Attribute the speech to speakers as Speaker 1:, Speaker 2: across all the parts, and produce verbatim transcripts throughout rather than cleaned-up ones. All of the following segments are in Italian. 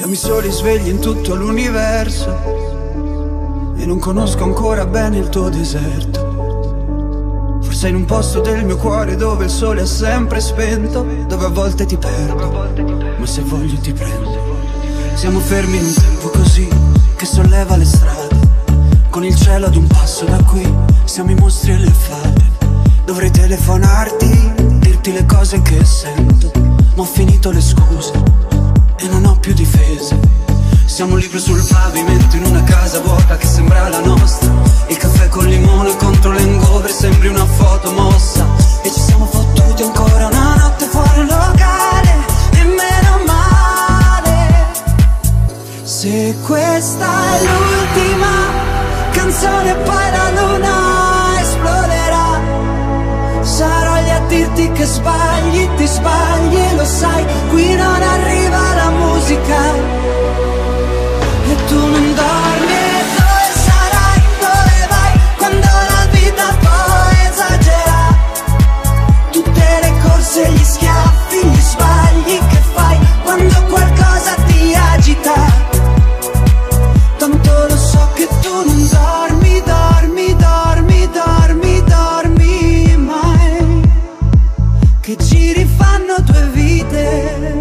Speaker 1: Siamo i soli svegli in tutto l'universo e non conosco ancora bene il tuo deserto. Forse in un posto del mio cuore dove il sole è sempre spento, dove a volte ti perdo, ma se voglio ti prendo. Siamo fermi in un tempo così che solleva le strade, con il cielo ad un passo da qui. Siamo i mostri e le fate. Dovrei telefonarti, dirti le cose che sento, ma ho finito le scuse e non ho più difese. Siamo libri sul pavimento in una casa vuota che sembra la nostra. Il caffè col limone contro l'hangover, sembri una foto mossa. E ci siamo fottuti ancora una notte fuori un locale, e meno male. Se questa è l'ultima canzone poi la luna esploderà, sarò lì a dirti che sbagli, ti sbagli e lo sai. Qui non arriva la musica e tu non dormi. E dove sarai, dove vai, quando la vita poi esagera? Tutte le corse, gli schiaffi, gli sbagli che fai quando qualcosa ti agita. Tanto lo so che tu non dormi, dormi, dormi, dormi, dormi mai. Che giri fanno due vite.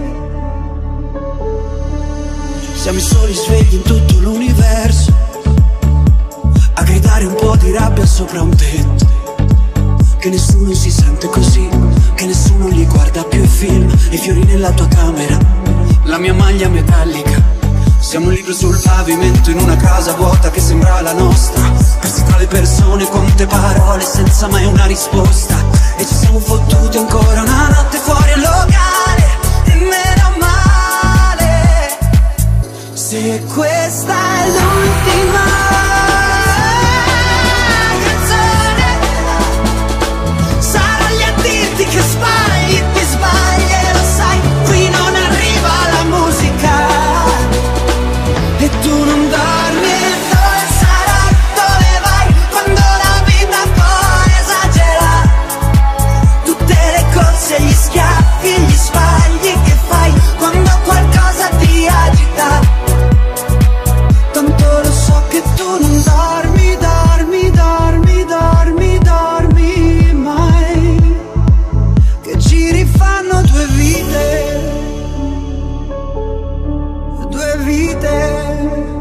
Speaker 1: Siamo i soli svegli in tutto l'universo, a gridare un po' di rabbia sopra un tetto. Che nessuno si sente così, che nessuno gli guarda più i film. I fiori nella tua camera, la mia maglia metallica. Siamo libri sul pavimento in una casa vuota che sembra la nostra, persi tra le persone, quante parole senza mai una risposta. E ci siamo fottuti ancora una notte fuori al locale, e meno male. Se questa è l'ultima canzone, sarò lì a dirti che sbagli, ti sbagli e lo sai. Qui non arriva la musica e tu non dormi. E dove sarai, dove vai, quando la vita poi esagera? Tutte le corse, gli schiaffi, gli sbagli che fai quando qualcosa ti agita. Tanto lo so che tu non dormi, dormi, dormi, dormi, dormi mai. Che giri fanno due vite, due vite.